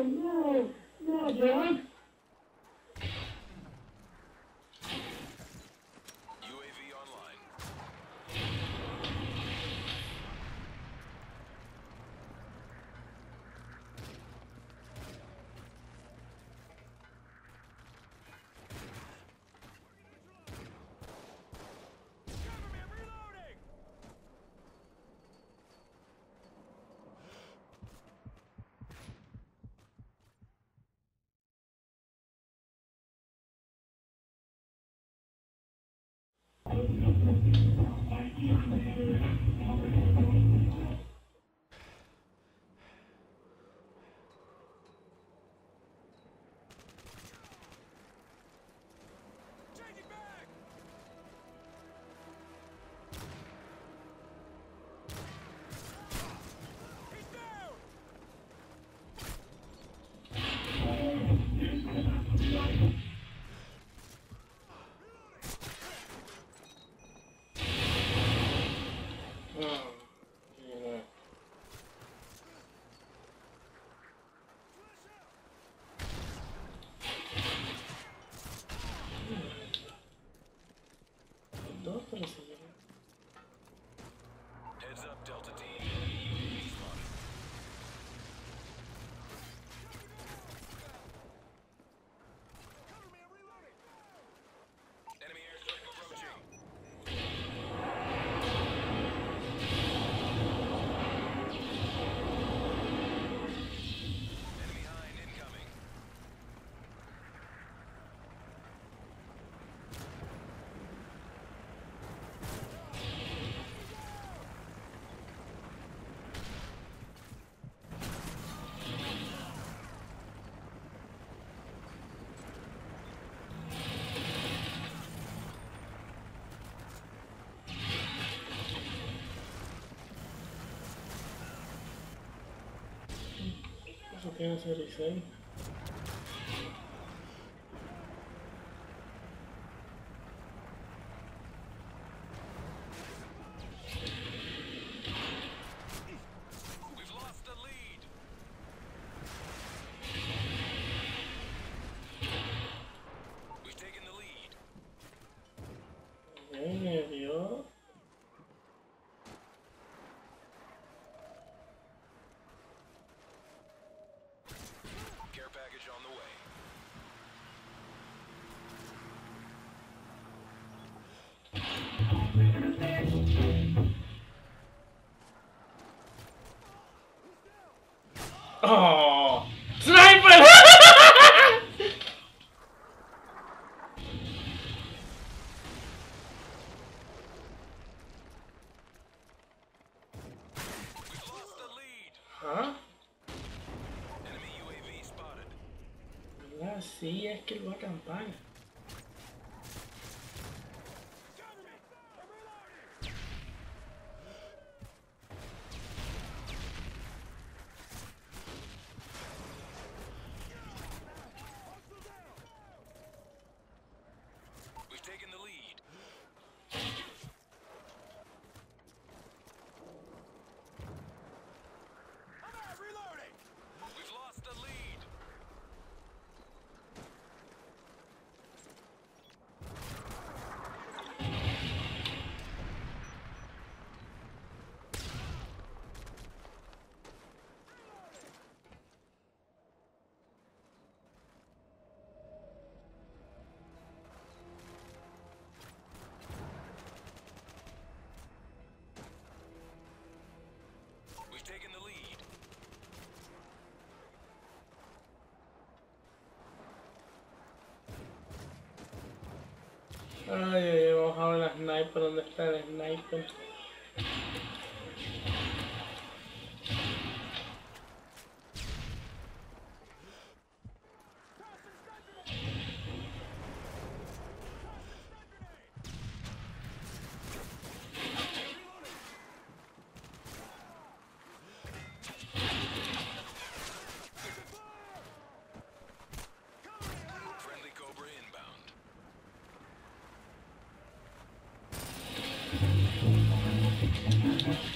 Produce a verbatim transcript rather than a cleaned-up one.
no, no, John. U A V online. Heads up, Delta Team. Spotted. Enemy airstrike approaching. Enemy hind incoming. Eso tiene serie seis. We've lost the lead. We've taken the lead. En medio. Care package on the way. Oh, sniper! We've lost the lead. ¿Ah? Enemy U A V spotted. ¿Verdad? Sí, es que él va a acampar. We've taken the lead. Reloading. We've lost the lead. We've taken the lead. Ay, ay, ay, vamos a ver la sniper. ¿Dónde está el sniper? Friendly Cobra inbound.